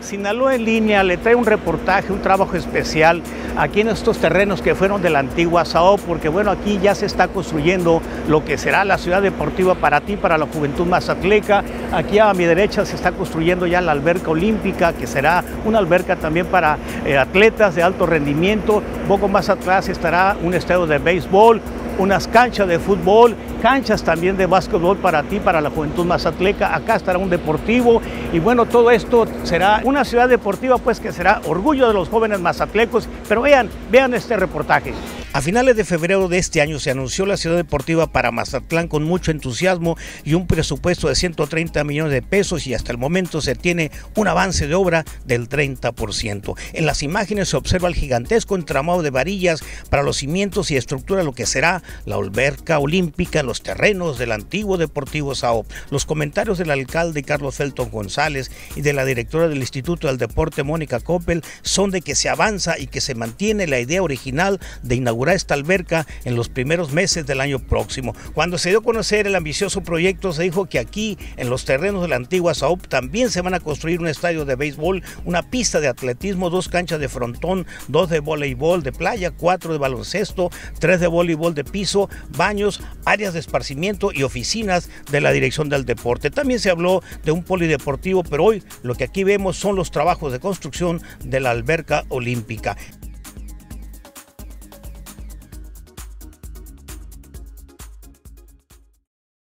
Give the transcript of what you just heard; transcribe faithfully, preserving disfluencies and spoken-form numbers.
Sinaloa en línea le trae un reportaje, un trabajo especial aquí en estos terrenos que fueron de la antigua Saop, porque bueno, aquí ya se está construyendo lo que será la ciudad deportiva para ti, para la juventud mazatleca. Aquí a mi derecha se está construyendo ya la alberca olímpica, que será una alberca también para eh, atletas de alto rendimiento. Un poco más atrás estará un estadio de béisbol, unas canchas de fútbol, canchas también de básquetbol para ti, para la juventud mazatleca. Acá estará un deportivo y bueno, todo esto será una ciudad deportiva pues que será orgullo de los jóvenes mazatlecos. Pero vean, vean este reportaje. A finales de febrero de este año se anunció la ciudad deportiva para Mazatlán con mucho entusiasmo y un presupuesto de ciento treinta millones de pesos, y hasta el momento se tiene un avance de obra del treinta por ciento. En las imágenes se observa el gigantesco entramado de varillas para los cimientos y estructura lo que será la alberca olímpica en los terrenos del antiguo Deportivo Saop. Los comentarios del alcalde Carlos Felton González y de la directora del Instituto del Deporte Mónica Coppel son de que se avanza y que se mantiene la idea original de inaugurar esta alberca en los primeros meses del año próximo. Cuando se dio a conocer el ambicioso proyecto, se dijo que aquí en los terrenos de la antigua Saop también se van a construir un estadio de béisbol, una pista de atletismo, dos canchas de frontón, dos de voleibol de playa, cuatro de baloncesto, tres de voleibol de piso, baños, áreas de esparcimiento y oficinas de la Dirección del Deporte. También se habló de un polideportivo, pero hoy lo que aquí vemos son los trabajos de construcción de la alberca olímpica.